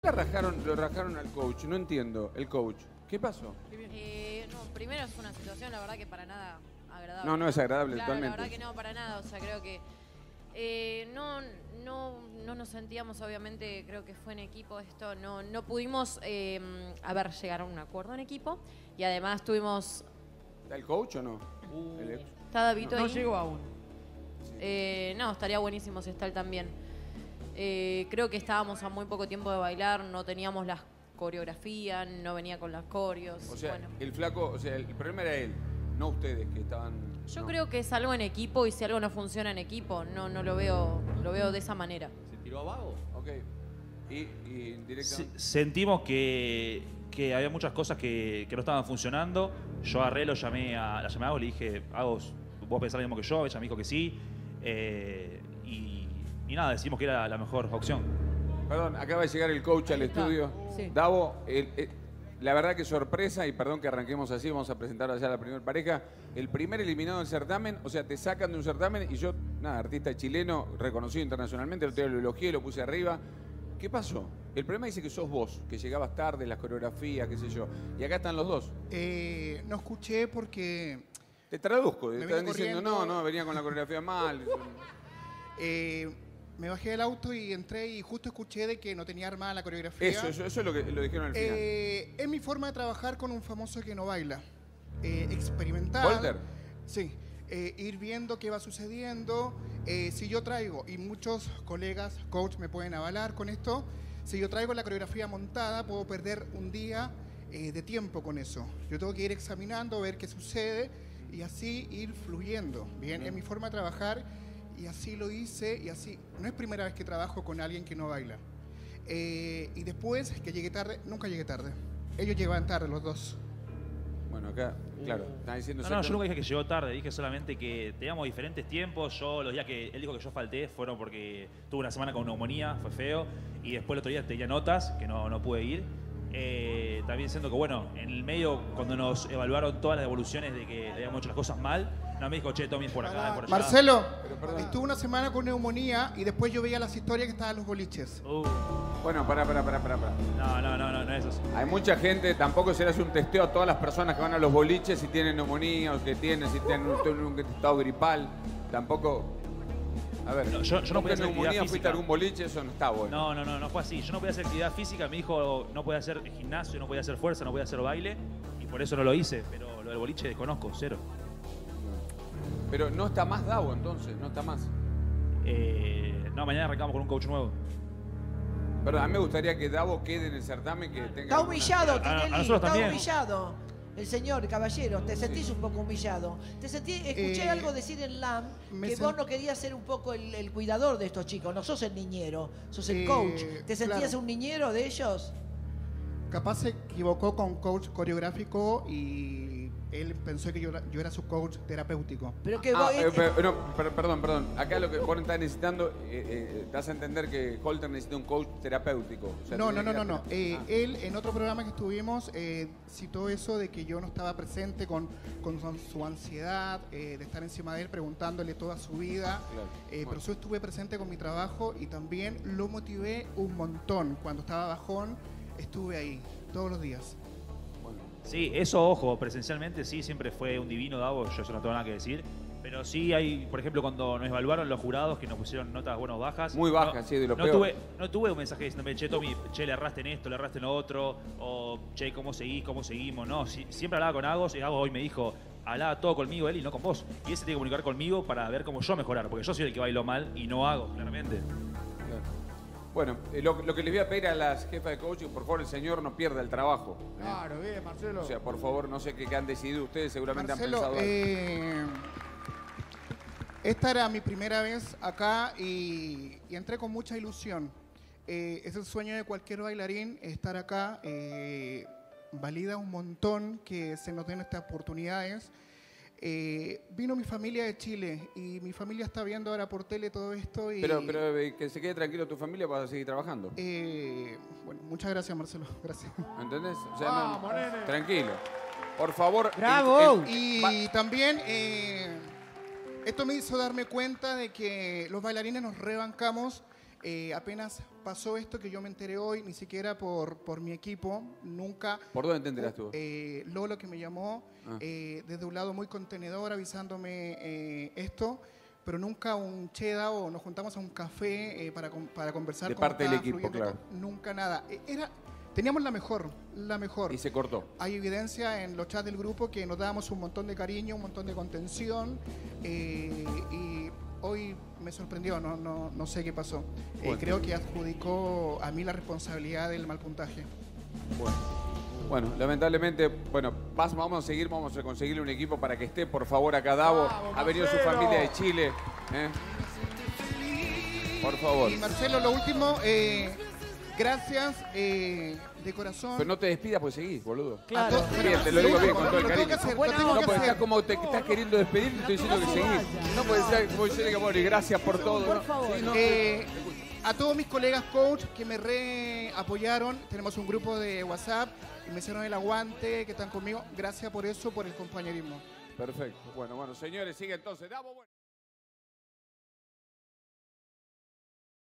Lo rajaron al coach? No entiendo, el coach. ¿Qué pasó? No, primero es una situación, la verdad, que para nada agradable. No es agradable claro, actualmente. La verdad que no, para nada. O sea, creo que no nos sentíamos, obviamente, creo que fue en equipo esto. No pudimos, llegar a un acuerdo en equipo. Y además tuvimos... ¿Está el coach o no? ¿Está Davito ahí? No llegó aún. No, estaría buenísimo si está él también. Creo que estábamos a muy poco tiempo de bailar, no teníamos las coreografías, no venía con las coreos. O sea, bueno. el flaco, o sea, el problema era él, no ustedes que estaban... Yo no. creo que es algo en equipo y si algo no funciona en equipo, no lo veo de esa manera. ¿Se tiró abajo? Ok. Y directamente... Sentimos que había muchas cosas que no estaban funcionando. Yo agarré, la llamé a Agos, le dije, Agos, vos pensás lo mismo que yo, ella me dijo que sí. Y nada, decidimos que era la mejor opción. Perdón, acaba de llegar el coach al estudio. Sí. Davo, la verdad que sorpresa, y perdón que arranquemos así, vamos a presentar allá a la primera pareja. El primer eliminado del certamen, o sea, te sacan de un certamen y yo, nada, artista chileno, reconocido internacionalmente, el otro día lo elogié, lo puse arriba. ¿Qué pasó? El problema dice que sos vos, que llegabas tarde, las coreografías, qué sé yo. Y acá están los dos. No escuché porque... Te traduzco, Me están vine diciendo, corriendo. no, venía con la coreografía mal. Me bajé del auto y entré y justo escuché de que no tenía armada la coreografía. Eso es lo que lo dijeron al final. Es mi forma de trabajar con un famoso que no baila. Experimental. ¿Volter? Sí. Ir viendo qué va sucediendo. Si yo traigo, y muchos colegas, coach, me pueden avalar con esto, si yo traigo la coreografía montada, puedo perder un día de tiempo con eso. Yo tengo que ir examinando, ver qué sucede y así ir fluyendo. Bien, es mi forma de trabajar. Y así lo hice, y así, no es primera vez que trabajo con alguien que no baila. Y después, que llegué tarde, nunca llegué tarde. Ellos llegaban tarde, los dos. Bueno, acá, claro, están diciendo... No, yo nunca dije que llegó tarde, dije solamente que teníamos diferentes tiempos. Yo, los días que él dijo que yo falté fueron porque tuve una semana con neumonía, fue feo. Y después el otro día tenía notas, que no pude ir. También siento que, bueno, en el medio, cuando nos evaluaron todas las devoluciones de que habíamos hecho las cosas mal, no me dijo, che, Tommy, por acá, por allá. Marcelo, estuve una semana con neumonía y después yo veía las historias que estaban en los boliches. Bueno, pará. No es eso. Hay mucha gente, tampoco se le hace un testeo a todas las personas que van a los boliches si tienen neumonía o si tienen un estado gripal. Tampoco... A ver, No, yo no podía hacer actividad neumonía, fuiste física. a algún boliche, eso no está bueno. No fue así. Yo no podía hacer actividad física, me dijo no podía hacer gimnasio, no podía hacer fuerza, no podía hacer baile, y por eso no lo hice, pero lo del boliche desconozco, cero. Pero no está más Davo entonces, no está más. No, mañana arrancamos con un coach nuevo. Perdón, a mí me gustaría que Davo quede en el certamen, que tenga... Está humillado, A Tinelli, nosotros está también. humillado. El señor, caballero, te sentís un poco humillado. Escuché algo decir en LAM que vos no querías ser un poco el cuidador de estos chicos. No sos el niñero, sos el coach. ¿Te sentías claro. un niñero de ellos? Capaz se equivocó con coach coreográfico y él pensó que yo era su coach terapéutico. Pero que vos, Perdón. Acá lo que vos estás necesitando, te vas a entender que Holter necesita un coach terapéutico. O sea, No. Él, tiene en otro programa que estuvimos, citó eso de que yo no estaba presente con su ansiedad, de estar encima de él, preguntándole toda su vida. Claro. Pero yo estuve presente con mi trabajo y también lo motivé un montón. Cuando estaba bajón, estuve ahí todos los días. Sí, eso, ojo, presencialmente sí, siempre fue un divino Davo, yo eso no tengo nada que decir. Pero sí hay, por ejemplo, cuando nos evaluaron los jurados que nos pusieron notas buenas o bajas. Muy bajas, sí, de lo peor. No tuve un mensaje diciéndome, che, Tommy, che, le erraste en esto, le erraste en lo otro, o che, ¿cómo seguimos? No, siempre hablaba con Agos y Agos hoy me dijo, hablaba todo conmigo él y no con vos. Y ese tiene que comunicar conmigo para ver cómo yo mejorar, porque yo soy el que bailo mal y no hago, claramente. Bueno, lo que les voy a pedir a las jefas de coaching, por favor, el señor no pierda el trabajo. Claro, bien, Marcelo. O sea, por favor, no sé qué han decidido ustedes, seguramente Marcelo, han pensado algo. Esta era mi primera vez acá y entré con mucha ilusión. Es el sueño de cualquier bailarín estar acá. Valida un montón que se nos den estas oportunidades. Vino mi familia de Chile y mi familia está viendo ahora por tele todo esto. Y, Pero que se quede tranquilo tu familia para seguir trabajando. Bueno, muchas gracias, Marcelo. Gracias. ¿Entendés? O sea, Vamos, nene. tranquilo. Por favor. ¡Bravo! Y también esto me hizo darme cuenta de que los bailarines nos rebancamos Apenas pasó esto que yo me enteré hoy, ni siquiera por mi equipo, nunca. ¿Por dónde te enteraste tú? Lolo, que me llamó desde un lado muy contenedor avisándome esto, pero nunca un cheda o nos juntamos a un café para conversar. De parte del equipo, claro. Nunca nada. Teníamos la mejor. Y se cortó. Hay evidencia en los chats del grupo que nos dábamos un montón de cariño, un montón de contención y hoy me sorprendió, no sé qué pasó. Creo que adjudicó a mí la responsabilidad del mal puntaje. Bueno, lamentablemente, vamos a conseguirle un equipo para que esté, por favor, acá Davo. Ha venido su familia de Chile. Por favor. Y Marcelo, lo último, gracias de corazón. Pero no te despidas, pues seguís, boludo. Claro. Bien, te lo digo bien, con todo el cariño. No, porque estás como te estás queriendo despedir, te estoy diciendo que seguís. No puede ser, como yo diga, bueno, y gracias por todo. Por favor. A todos mis colegas coach que me apoyaron, tenemos un grupo de WhatsApp y me hicieron el aguante, que están conmigo. Gracias por eso, por el compañerismo. Perfecto. Bueno, señores, sigue entonces. Davo,